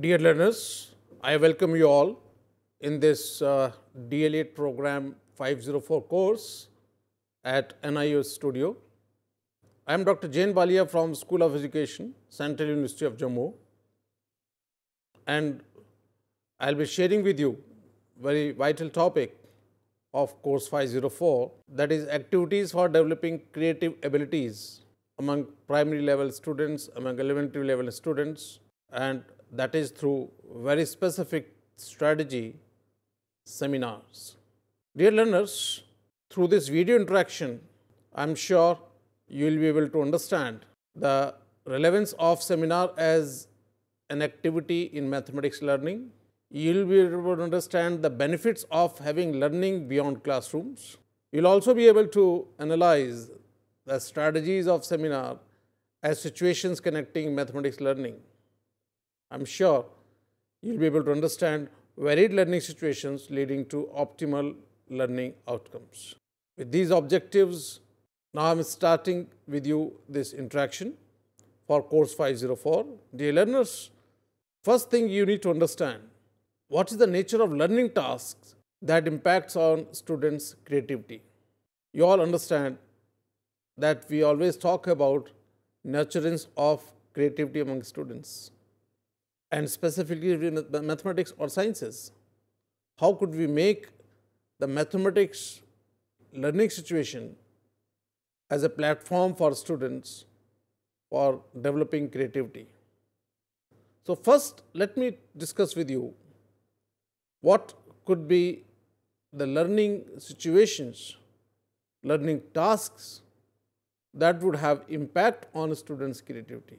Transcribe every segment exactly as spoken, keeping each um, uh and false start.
Dear learners, I welcome you all in this uh, D El Ed program five oh four course at N I O S studio. I am Doctor Jain Balia from School of Education, Central University of Jammu, and I will be sharing with you very vital topic of course five oh four, that is activities for developing creative abilities among primary level students, among elementary level students, and that is through very specific strategy seminars. Dear learners, through this video interaction, I am sure you will be able to understand the relevance of seminar as an activity in mathematics learning. You will be able to understand the benefits of having learning beyond classrooms. You will also be able to analyze the strategies of seminar as situations connecting mathematics learning. I am sure you will be able to understand varied learning situations leading to optimal learning outcomes. With these objectives, now I am starting with you this interaction for course five oh four. Dear learners, first thing you need to understand, what is the nature of learning tasks that impacts on students' creativity? You all understand that we always talk about nurturance of creativity among students, and specifically in mathematics or sciences. How could we make the mathematics learning situation as a platform for students for developing creativity? So first, let me discuss with you what could be the learning situations, learning tasks that would have impact on students' creativity.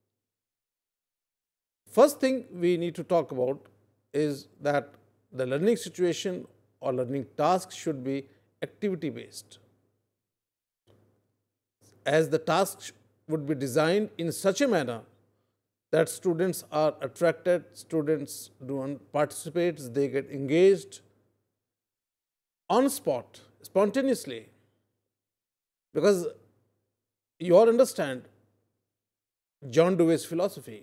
First thing we need to talk about is that the learning situation or learning task should be activity based, as the tasks would be designed in such a manner that students are attracted, students do participate, they get engaged on spot, spontaneously. Because you all understand John Dewey's philosophy.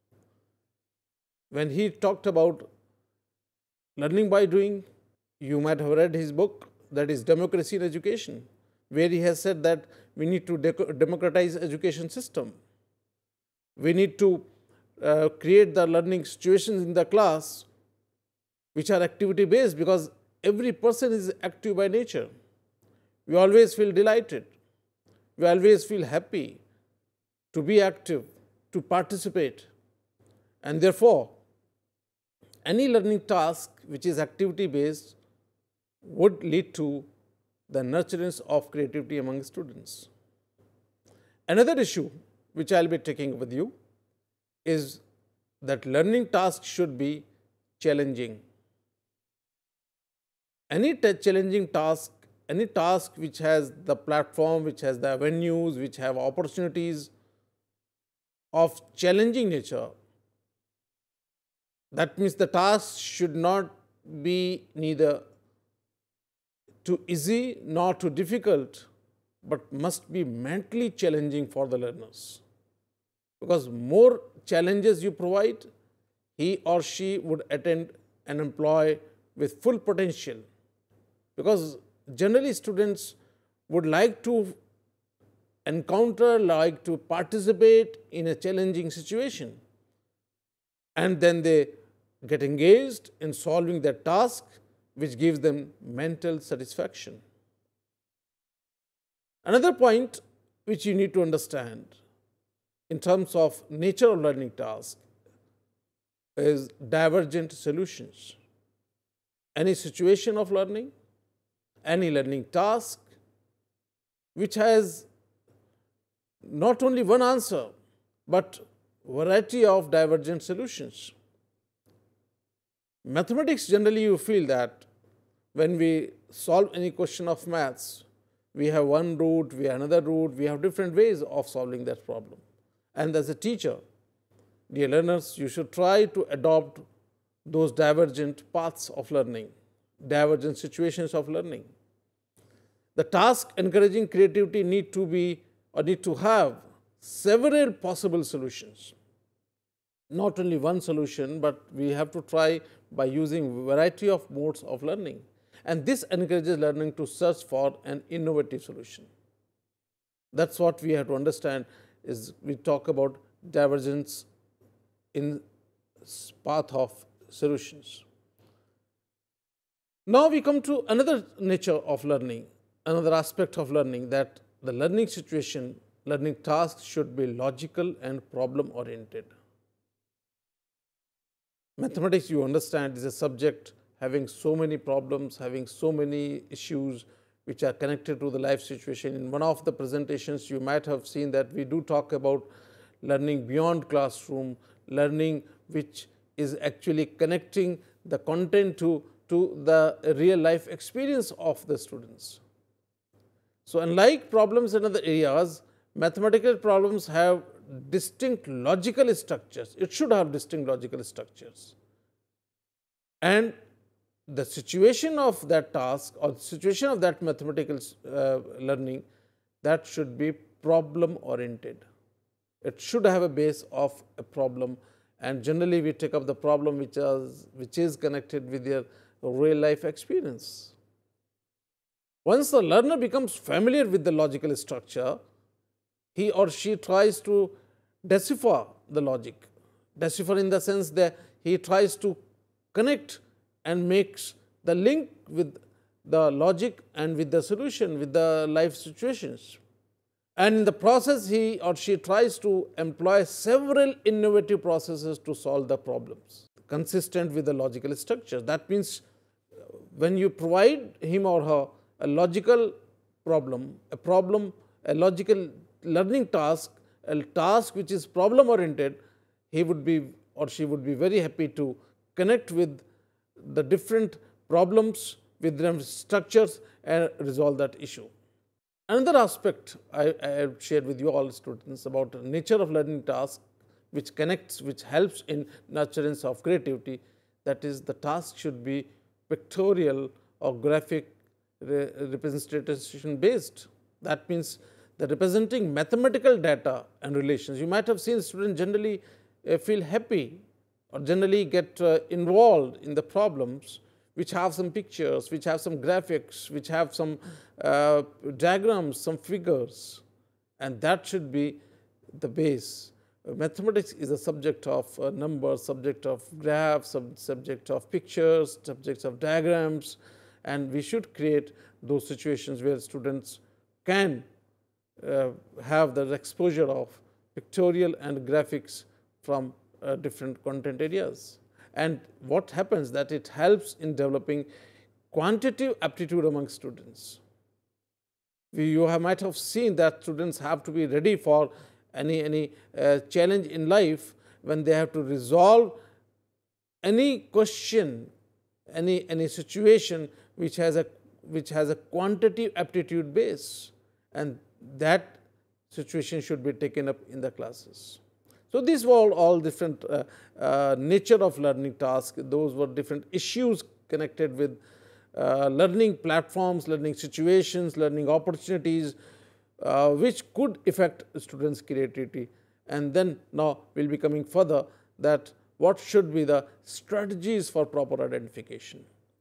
When he talked about learning by doing, you might have read his book, that is Democracy in Education, where he has said that we need to democratize education system. We need to uh, create the learning situations in the class which are activity based, because every person is active by nature. We always feel delighted. We always feel happy to be active, to participate, and therefore any learning task which is activity based would lead to the nurturance of creativity among students. Another issue which I will be taking with you is that learning tasks should be challenging. Any challenging task, any task which has the platform, which has the avenues, which have opportunities of challenging nature, that means the task should not be neither too easy nor too difficult, but must be mentally challenging for the learners. Because more challenges you provide, he or she would attend and employ with full potential. Because generally students would like to encounter, like to participate in a challenging situation, and then they get engaged in solving their task, which gives them mental satisfaction. Another point which you need to understand in terms of nature of learning task is divergent solutions. Any situation of learning, any learning task which has not only one answer, but variety of divergent solutions. Mathematics, generally you feel that when we solve any question of maths, we have one route, we have another route, we have different ways of solving that problem. And as a teacher, dear learners, you should try to adopt those divergent paths of learning, divergent situations of learning. The task encouraging creativity need to be or need to have several possible solutions. not only one solution, but we have to try by using variety of modes of learning, and this encourages learning to search for an innovative solution. That is what we have to understand is we talk about divergence in path of solutions. Now, we come to another nature of learning, another aspect of learning, that the learning situation, learning tasks should be logical and problem oriented. Mathematics, you understand, is a subject having so many problems, having so many issues which are connected to the life situation. In one of the presentations, you might have seen that we do talk about learning beyond classroom, learning which is actually connecting the content to, to the real life experience of the students. So, unlike problems in other areas, mathematical problems have distinct logical structures. It should have distinct logical structures. And the situation of that task or the situation of that mathematical uh, learning, that should be problem oriented. It should have a base of a problem, and generally we take up the problem which is, which is connected with their real life experience. Once the learner becomes familiar with the logical structure, he or she tries to decipher the logic. Decipher in the sense that he tries to connect and makes the link with the logic and with the solution, with the life situations. And in the process, he or she tries to employ several innovative processes to solve the problems consistent with the logical structure. That means, when you provide him or her a logical problem, a problem, a logical learning task, a task which is problem oriented, he would be or she would be very happy to connect with the different problems with them structures and resolve that issue. Another aspect I, I have shared with you all students about the nature of learning task which connects, which helps in nurturance of creativity, that is, the task should be pictorial or graphic re representation based. That means, the representing mathematical data and relations. You might have seen students generally uh, feel happy or generally get uh, involved in the problems which have some pictures, which have some graphics, which have some uh, diagrams, some figures, and that should be the base. Uh, mathematics is a subject of uh, numbers, subject of graphs, sub subject of pictures, subjects of diagrams, and we should create those situations where students can uh, have the exposure of pictorial and graphics from uh, different content areas. And what happens that it helps in developing quantitative aptitude among students. We, you have, might have seen that students have to be ready for any, any uh, challenge in life when they have to resolve any question, any, any situation which has a which has a quantitative aptitude base, and that situation should be taken up in the classes. So, these were all, all different uh, uh, nature of learning tasks. Those were different issues connected with uh, learning platforms, learning situations, learning opportunities, uh, which could affect students' creativity. And then now we will be coming further that what should be the strategies for proper identification.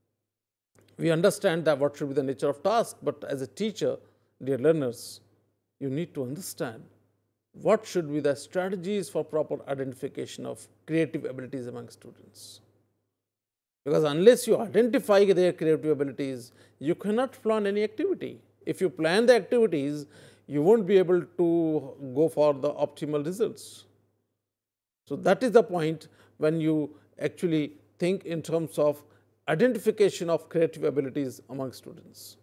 We understand that what should be the nature of task, but as a teacher, dear learners, you need to understand what should be the strategies for proper identification of creative abilities among students. Because unless you identify their creative abilities, you cannot plan any activity. If you plan the activities, you won't be able to go for the optimal results. So, that is the point when you actually think in terms of identification of creative abilities among students.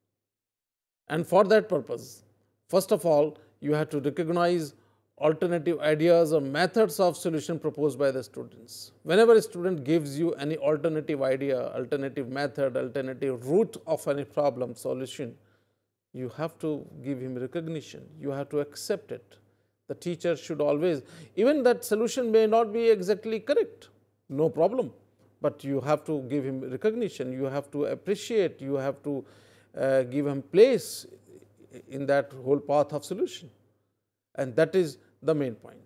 And for that purpose, first of all, you have to recognize alternative ideas or methods of solution proposed by the students. Whenever a student gives you any alternative idea, alternative method, alternative route of any problem solution, you have to give him recognition, you have to accept it. The teacher should always, even that solution may not be exactly correct, no problem, but you have to give him recognition, you have to appreciate, you have to uh, give him place in that whole path of solution. And that is the main point.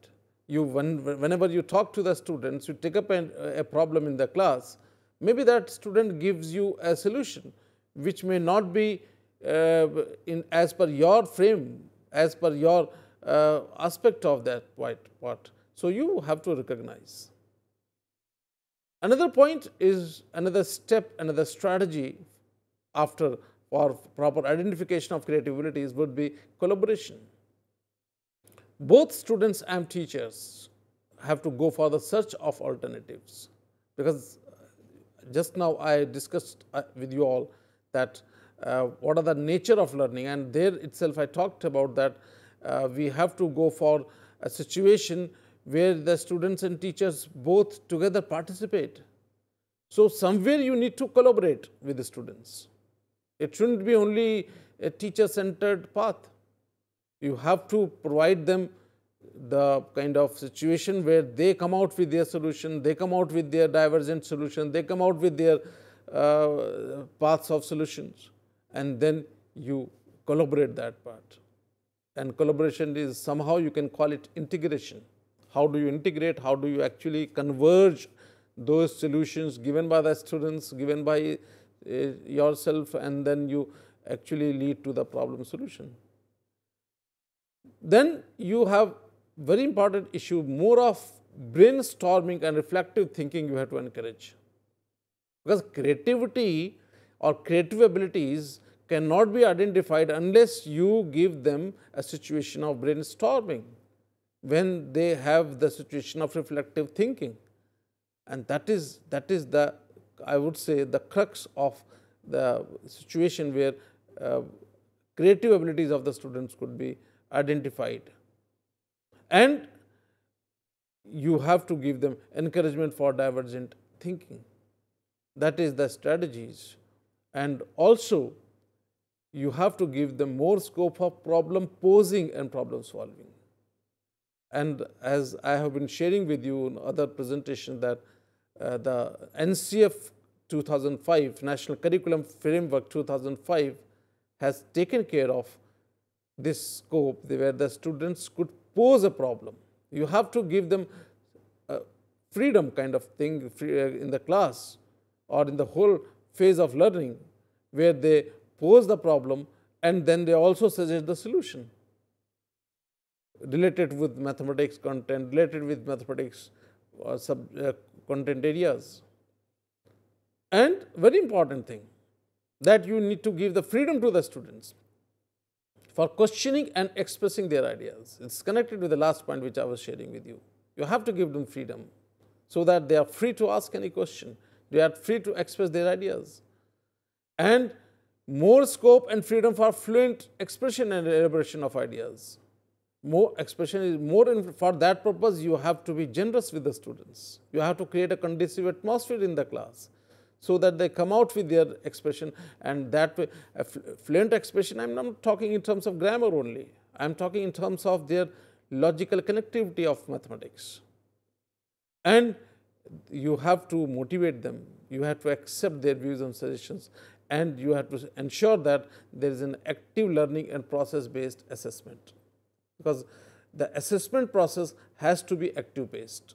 You, when, whenever you talk to the students, you take up an, a problem in the class, maybe that student gives you a solution which may not be uh, in as per your frame, as per your uh, aspect of that part. So, you have to recognize. Another point is another step, another strategy after for proper identification of creative abilities would be collaboration. Both students and teachers have to go for the search of alternatives, because just now I discussed with you all that uh, what are the nature of learning, and there itself I talked about that uh, we have to go for a situation where the students and teachers both together participate. So, somewhere you need to collaborate with the students. It shouldn't be only a teacher centered path. You have to provide them the kind of situation where they come out with their solution, they come out with their divergent solution, they come out with their uh, paths of solutions, and then you collaborate that part. And collaboration is somehow you can call it integration. How do you integrate? How do you actually converge those solutions given by the students, given by uh, yourself, and then you actually lead to the problem solution. Then you have very important issue, more of brainstorming and reflective thinking you have to encourage, because creativity or creative abilities cannot be identified unless you give them a situation of brainstorming, when they have the situation of reflective thinking. And that is, that is the, I would say, the crux of the situation where uh, creative abilities of the students could be identified. And you have to give them encouragement for divergent thinking. That is the strategies. And also, you have to give them more scope of problem posing and problem solving. And as I have been sharing with you in other presentations, that uh, the N C F two thousand five, National Curriculum Framework two thousand five, has taken care of this scope where the students could pose a problem. You have to give them a freedom kind of thing in the class or in the whole phase of learning, where they pose the problem and then they also suggest the solution related with mathematics content, related with mathematics uh, sub uh, content areas. And very important thing, that you need to give the freedom to the students for questioning and expressing their ideas. It's connected with the last point which I was sharing with you. You have to give them freedom so that they are free to ask any question, they are free to express their ideas. And more scope and freedom for fluent expression and elaboration of ideas. More expression is more, in, for that purpose you have to be generous with the students. You have to create a conducive atmosphere in the class, so that they come out with their expression, and that way a fluent expression, I am not talking in terms of grammar only, I am talking in terms of their logical connectivity of mathematics. And you have to motivate them, you have to accept their views and suggestions, and you have to ensure that there is an active learning and process based assessment, because the assessment process has to be active based,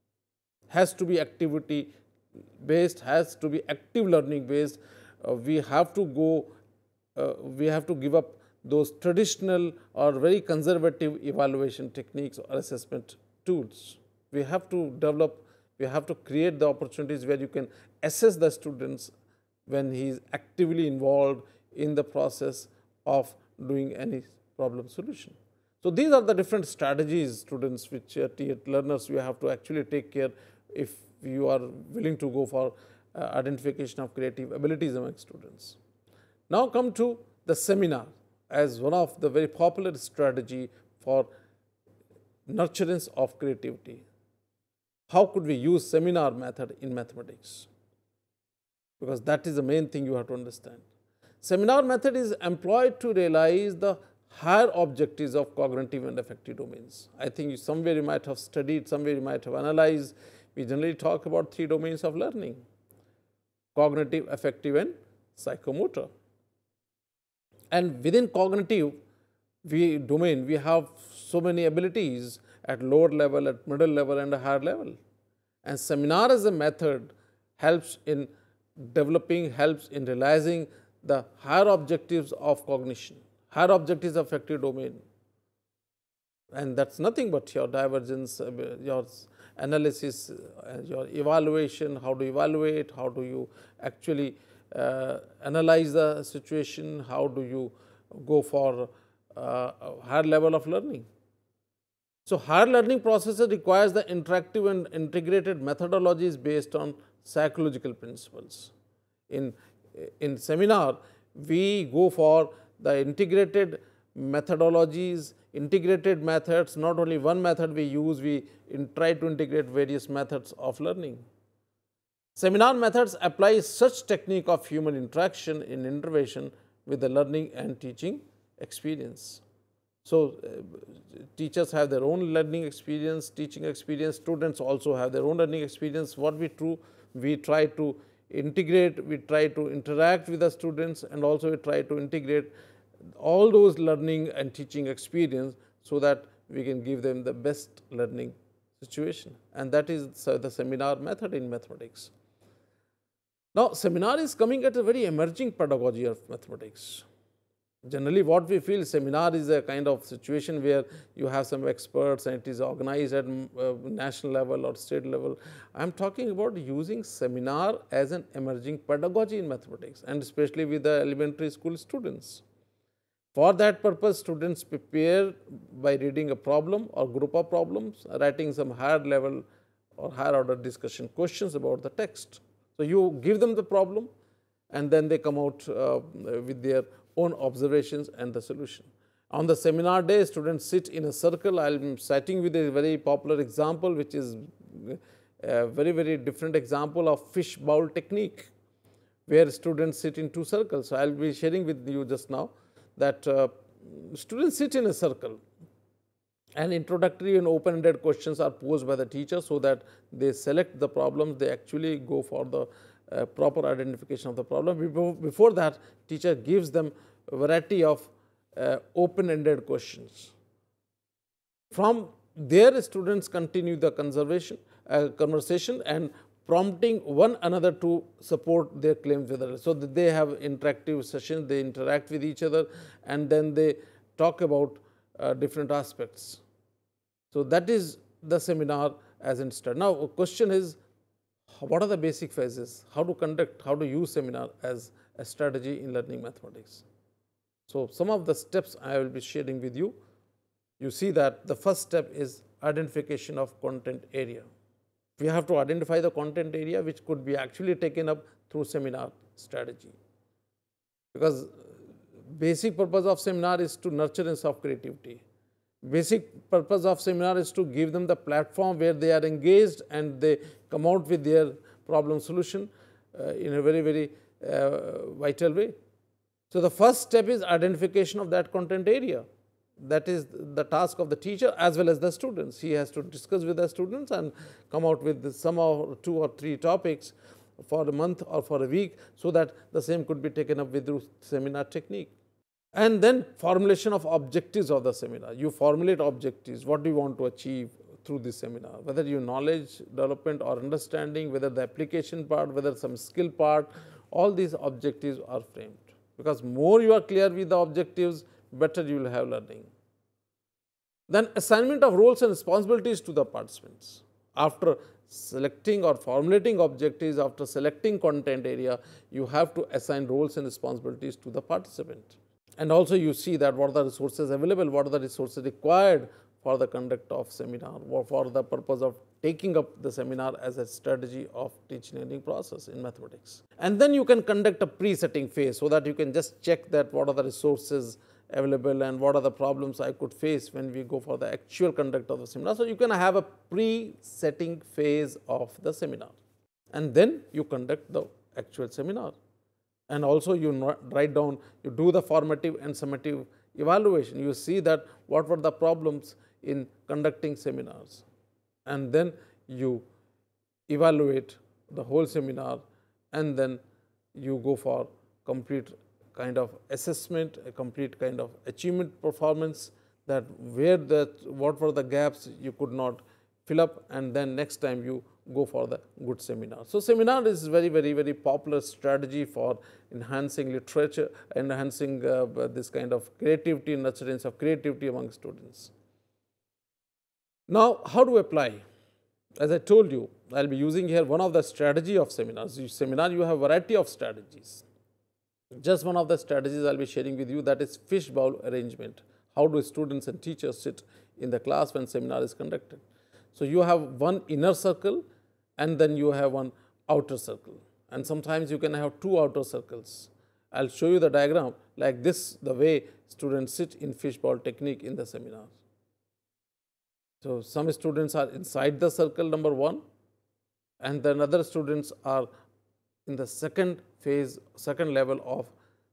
has to be activity based, has to be active learning based. Uh, we have to go, uh, we have to give up those traditional or very conservative evaluation techniques or assessment tools. We have to develop, we have to create the opportunities where you can assess the students when he is actively involved in the process of doing any problem solution. So, these are the different strategies, students, which uh, learners you have to actually take care if you are willing to go for uh, identification of creative abilities among students. Now, come to the seminar as one of the very popular strategy for nurturance of creativity. How could we use seminar method in mathematics? Because that is the main thing you have to understand. Seminar method is employed to realize the higher objectives of cognitive and affective domains. I think somewhere you might have studied, somewhere you might have analyzed. We generally talk about three domains of learning: cognitive, affective, and psychomotor. And within cognitive we domain, we have so many abilities, at lower level, at middle level and a higher level. And seminar as a method helps in developing, helps in realizing the higher objectives of cognition, higher objectives of affective domain. And that's nothing but your divergence, your analysis, your evaluation, how to evaluate, how do you actually uh, analyze the situation, how do you go for uh, a higher level of learning. So, higher learning processes requires the interactive and integrated methodologies based on psychological principles. In, in seminar, we go for the integrated methodologies, integrated methods, not only one method we use, we in try to integrate various methods of learning. Seminar methods apply such technique of human interaction in intervention with the learning and teaching experience. So, uh, teachers have their own learning experience, teaching experience, students also have their own learning experience. What we do, we try to integrate, we try to interact with the students, and also we try to integrate all those learning and teaching experience so that we can give them the best learning situation, and that is the seminar method in mathematics. Now, seminar is coming at a very emerging pedagogy of mathematics. Generally, what we feel seminar is a kind of situation where you have some experts and it is organized at uh, national level or state level. I am talking about using seminar as an emerging pedagogy in mathematics, and especially with the elementary school students. For that purpose, students prepare by reading a problem or group of problems, writing some higher level or higher order discussion questions about the text. So, you give them the problem and then they come out uh, with their own observations and the solution. On the seminar day, students sit in a circle. I am citing with a very popular example, which is a very, very different example of fish bowl technique, where students sit in two circles. So, I will be sharing with you just now that uh, students sit in a circle and introductory and open-ended questions are posed by the teacher, so that they select the problems, they actually go for the uh, proper identification of the problem. Before, before that, teacher gives them a variety of uh, open-ended questions. From there, students continue the conservation, uh, conversation and prompting one another to support their claims with others. So, that they have interactive sessions, they interact with each other and then they talk about uh, different aspects. So, that is the seminar as in start. Now, a question is, what are the basic phases? How to conduct, how to use seminar as a strategy in learning mathematics? So, some of the steps I will be sharing with you. You see that the first step is identification of content area. We have to identify the content area which could be actually taken up through seminar strategy, because basic purpose of seminar is to nurture and soft creativity. Basic purpose of seminar is to give them the platform where they are engaged and they come out with their problem solution uh, in a very, very uh, vital way. So, the first step is identification of that content area. That is the task of the teacher as well as the students. He has to discuss with the students and come out with some or two or three topics for a month or for a week, so that the same could be taken up with the seminar technique. And then formulation of objectives of the seminar. You formulate objectives, what do you want to achieve through this seminar, whether you knowledge development or understanding, whether the application part, whether some skill part, all these objectives are framed. Because more you are clear with the objectives, better you will have learning. Then assignment of roles and responsibilities to the participants. After selecting or formulating objectives, after selecting content area, you have to assign roles and responsibilities to the participant. And also you see that what are the resources available, what are the resources required for the conduct of seminar, or for the purpose of taking up the seminar as a strategy of teaching and learning process in mathematics. And then you can conduct a pre-setting phase, so that you can just check that what are the resources available and what are the problems I could face when we go for the actual conduct of the seminar. So, you can have a pre-setting phase of the seminar, and then you conduct the actual seminar. And also you write down, you do the formative and summative evaluation. You see that what were the problems in conducting seminars, and then you evaluate the whole seminar, and then you go for complete kind of assessment, a complete kind of achievement performance. that where the what were the gaps you could not fill up, and then next time you go for the good seminar. So, seminar is very very very popular strategy for enhancing literature, enhancing uh, this kind of creativity, nurturance of creativity among students. Now, how to apply? As I told you, I will be using here one of the strategy of seminars. You seminar, you have variety of strategies. Just one of the strategies I will be sharing with you, that is fishbowl arrangement. How do students and teachers sit in the class when seminar is conducted? So, you have one inner circle and then you have one outer circle, and sometimes you can have two outer circles. I will show you the diagram like this, the way students sit in fishbowl technique in the seminar. So, some students are inside the circle number one, and then other students are in the second phase, second level of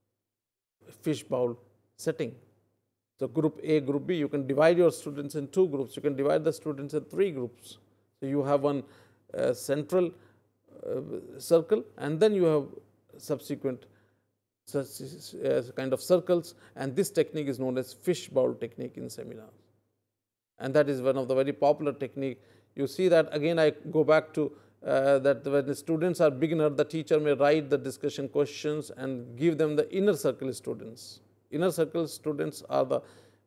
fishbowl setting. So, group A, group B, you can divide your students in two groups, you can divide the students in three groups. So, you have one uh, central uh, circle, and then you have subsequent such uh, kind of circles, and this technique is known as fishbowl technique in seminars. And that is one of the very popular technique. You see that again I go back to uh, that when the students are beginner, the teacher may write the discussion questions and give them the inner circle students. Inner circle students are the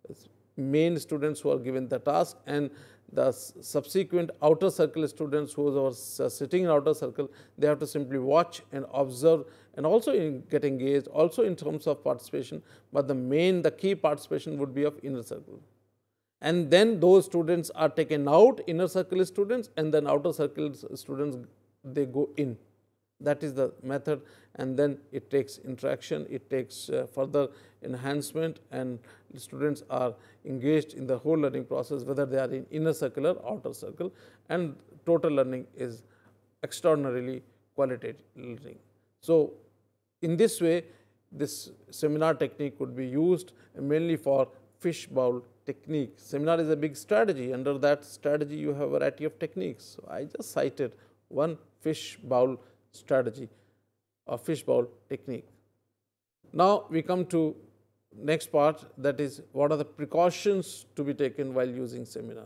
main students who are given the task, and the subsequent outer circle students who are sitting in outer circle, they have to simply watch and observe and also in get engaged, also in terms of participation, but the main, the key participation would be of inner circle. And then those students are taken out, inner circle students, and then outer circle students, they go in. That is the method, and then it takes interaction, it takes uh, further enhancement, and students are engaged in the whole learning process, whether they are in inner circle or outer circle, and total learning is extraordinarily qualitative learning. So, in this way, this seminar technique could be used mainly for fishbowl technique. Seminar is a big strategy. Under that strategy, you have a variety of techniques. So, I just cited one fishbowl strategy or fishbowl technique. Now, we come to next part, that is what are the precautions to be taken while using seminar.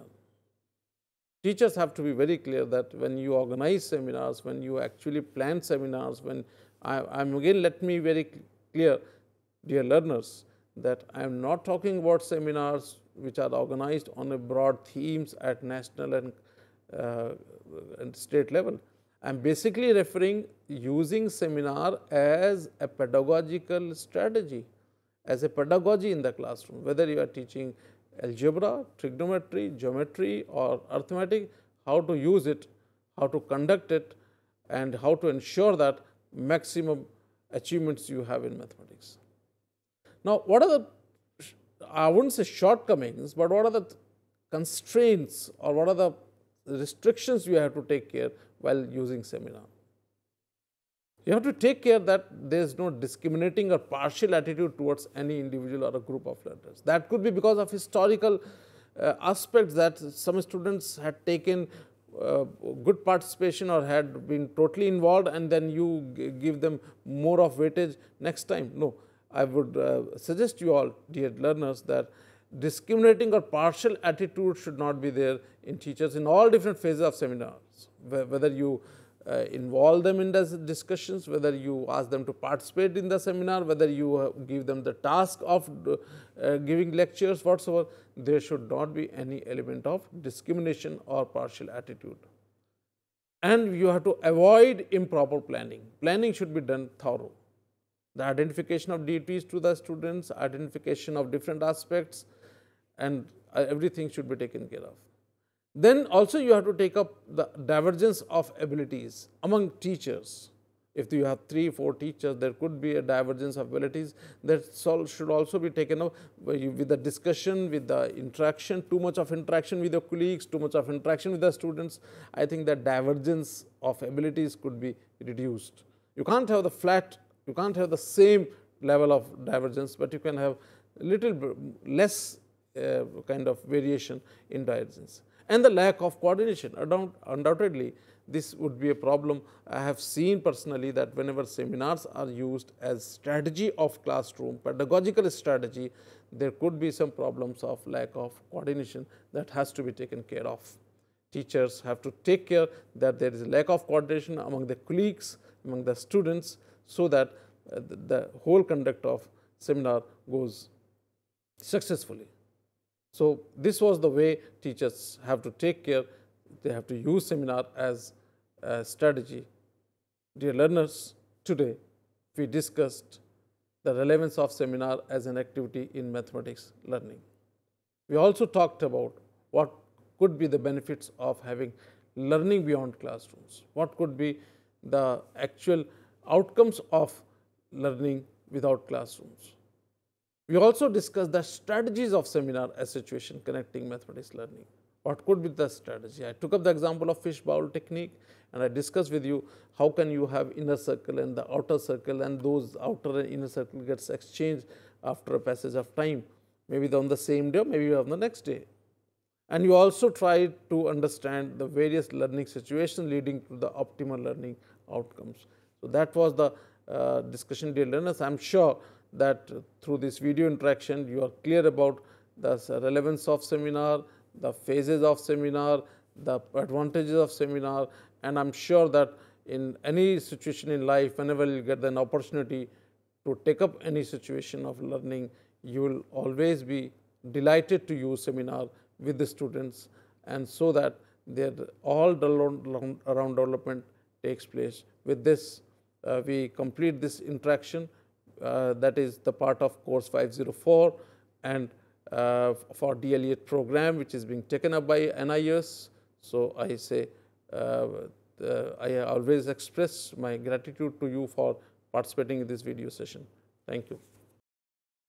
Teachers have to be very clear that when you organize seminars, when you actually plan seminars, when I am again let me very clear, dear learners, that I am not talking about seminars which are organized on a broad themes at national and, uh, and state level. I am basically referring using seminar as a pedagogical strategy, as a pedagogy in the classroom, whether you are teaching algebra, trigonometry, geometry or arithmetic, how to use it, how to conduct it, and how to ensure that maximum achievements you have in mathematics. Now, what are the, I wouldn't say shortcomings, but what are the constraints or what are the restrictions you have to take care while using seminar? You have to take care that there is no discriminating or partial attitude towards any individual or a group of learners. That could be because of historical uh, aspects, that some students had taken uh, good participation or had been totally involved, and then you give them more of weightage next time. No. I would uh, suggest you all, dear learners, that discriminating or partial attitude should not be there in teachers in all different phases of seminars, whether you uh, involve them in the discussions, whether you ask them to participate in the seminar, whether you uh, give them the task of uh, giving lectures, whatsoever, there should not be any element of discrimination or partial attitude. And you have to avoid improper planning. Planning should be done thorough. The identification of duties to the students, identification of different aspects, and everything should be taken care of. Then also you have to take up the divergence of abilities among teachers. If you have three, four teachers, there could be a divergence of abilities. That should also be taken up with the discussion, with the interaction, too much of interaction with your colleagues, too much of interaction with the students. I think that divergence of abilities could be reduced. You can't have the flat, you can't have the same level of divergence, but you can have a little less uh, kind of variation in divergence. And the lack of coordination, undoubtedly, this would be a problem. I have seen personally that whenever seminars are used as strategy of classroom, pedagogical strategy, there could be some problems of lack of coordination that has to be taken care of. Teachers have to take care that there is a lack of coordination among the colleagues, among the students, so that uh, the, the whole conduct of seminar goes successfully. So, this was the way teachers have to take care. They have to use seminar as a strategy. Dear learners, today we discussed the relevance of seminar as an activity in mathematics learning. We also talked about what could be the benefits of having learning beyond classrooms, what could be the actual outcomes of learning without classrooms. We also discussed the strategies of seminar as situation connecting mathematics learning. What could be the strategy? I took up the example of fish bowl technique, and I discussed with you how can you have inner circle and the outer circle, and those outer and inner circle gets exchanged after a passage of time, maybe on the same day or maybe on the next day. And you also try to understand the various learning situations leading to the optimal learning outcomes. So, that was the uh, discussion, dear learners. I am sure that through this video interaction you are clear about the relevance of seminar, the phases of seminar, the advantages of seminar, and I am sure that in any situation in life, whenever you get an opportunity to take up any situation of learning, you will always be delighted to use seminar with the students, and so that their all around, around development takes place. With this, uh, we complete this interaction. Uh, that is the part of course five oh four, and uh, for D El Ed program, which is being taken up by N I O S. So, I say uh, uh, I always express my gratitude to you for participating in this video session. Thank you.